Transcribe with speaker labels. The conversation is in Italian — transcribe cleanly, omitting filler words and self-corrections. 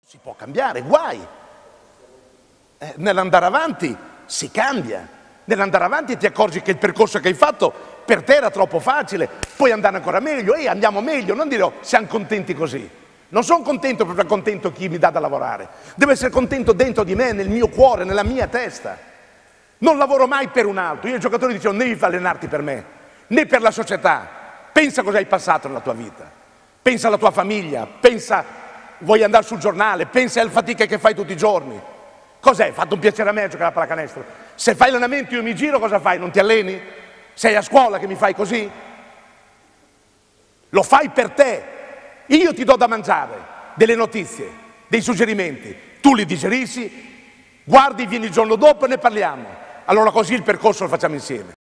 Speaker 1: Si può cambiare, guai. Nell'andare avanti si cambia. Nell'andare avanti ti accorgi che il percorso che hai fatto per te era troppo facile, puoi andare ancora meglio, andiamo meglio, non dire siamo contenti così. Non sono contento perché è contento chi mi dà da lavorare, devo essere contento dentro di me, nel mio cuore, nella mia testa. Non lavoro mai per un altro. Io ai giocatori dicevo: non devi allenarti per me, né per la società. Pensa cosa hai passato nella tua vita, pensa alla tua famiglia, pensa, vuoi andare sul giornale, pensa alle fatiche che fai tutti i giorni. Cos'è? Fatto un piacere a me a giocare a pallacanestro. Se fai allenamento io mi giro, cosa fai? Non ti alleni? Sei a scuola che mi fai così? Lo fai per te. Io ti do da mangiare delle notizie, dei suggerimenti, tu li digerisci, guardi, vieni il giorno dopo e ne parliamo. Allora così il percorso lo facciamo insieme.